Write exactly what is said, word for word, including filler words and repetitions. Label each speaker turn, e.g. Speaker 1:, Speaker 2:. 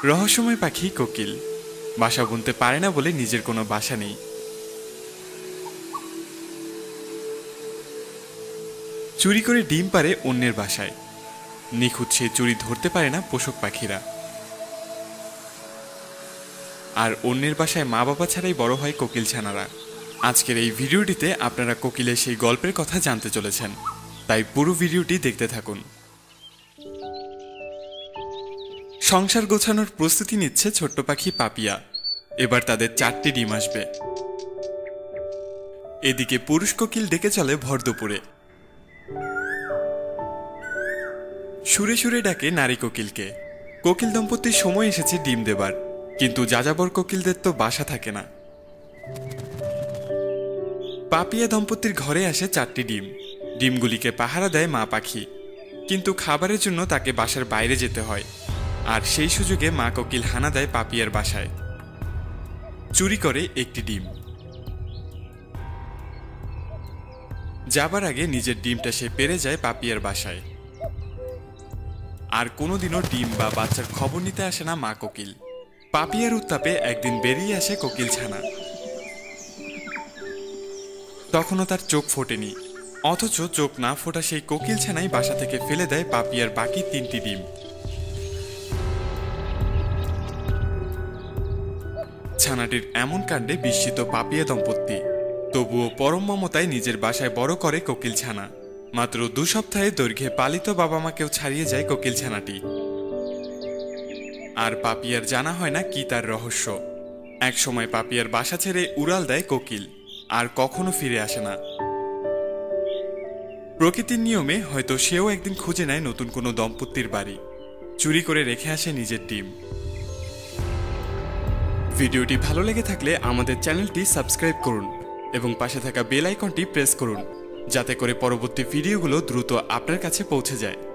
Speaker 1: রহস্যময় পাখি কোকিল বাসা বুনতে পারে না বলে নিজের কোনো বাসা নেই। চুরি করে ডিম পারে অন্যের বাসায়, নিখুঁত সেই চুরি ধরতে পারে না পোষক পাখিরা। আর অন্যের বাসায় মা বাবা ছাড়াই বড় হয় কোকিল ছানারা। আজকের এই ভিডিওটিতে আপনারা কোকিলের সেই গল্পের কথা জানতে চলেছেন, তাই পুরো ভিডিওটি দেখতে থাকুন। সংসার গোছানোর প্রস্তুতি নিচ্ছে ছোট্ট পাখি পাপিয়া। এবার তাদের চারটি ডিম আসবে। এদিকে পুরুষ কোকিল ডেকে চলে ভর দুপুরে, সুরে সুরে ডাকে নারী কোকিলকে। কোকিল দম্পতির সময় এসেছে ডিম দেবার, কিন্তু যাযাবর কোকিলদের তো বাসা থাকে না। পাপিয়া দম্পতির ঘরে আসে চারটি ডিম। ডিমগুলিকে পাহারা দেয় মা পাখি, কিন্তু খাবারের জন্য তাকে বাসার বাইরে যেতে হয়। আর সেই সুযোগে মা কোকিল হানা দেয় পাপিয়ার বাসায়, চুরি করে একটি ডিম। যাবার আগে নিজের ডিমটা সে পেরে যায় পাপিয়ার বাসায়। আর কোনোদিনও ডিম বা বাচ্চার খবর নিতে আসে না মা কোকিল। পাপিয়ার উত্তাপে একদিন বেরিয়ে আসে কোকিল ছানা। তখনও তার চোখ ফোটেনি, অথচ চোখ না ফোটা সেই কোকিল ছানাই বাসা থেকে ফেলে দেয় পাপিয়ার বাকি তিনটি ডিম। ছানাটির এমন কাণ্ডে বিস্মিত পাপিয়া দম্পতি, তবুও পরম মমতায় নিজের বাসায় বড় করে কোকিল ছানা। মাত্র দু সপ্তাহে দৈর্ঘ্যে পালিত বাবা মাকেও ছাড়িয়ে যায় কোকিল ছানাটি। আর পাপিয়ার জানা হয় না কি তার রহস্য। এক সময় পাপিয়ার বাসা ছেড়ে উড়াল দেয় কোকিল, আর কখনো ফিরে আসে না। প্রকৃতির নিয়মে হয়তো সেও একদিন খুঁজে নেয় নতুন কোনো দম্পতির বাড়ি, চুরি করে রেখে আসে নিজের ডিম। ভিডিওটি ভালো লেগে থাকলে আমাদের চ্যানেলটি সাবস্ক্রাইব করুন এবং পাশে থাকা বেল আইকনটি প্রেস করুন, যাতে করে পরবর্তী ভিডিওগুলো দ্রুত আপনার কাছে পৌঁছে যায়।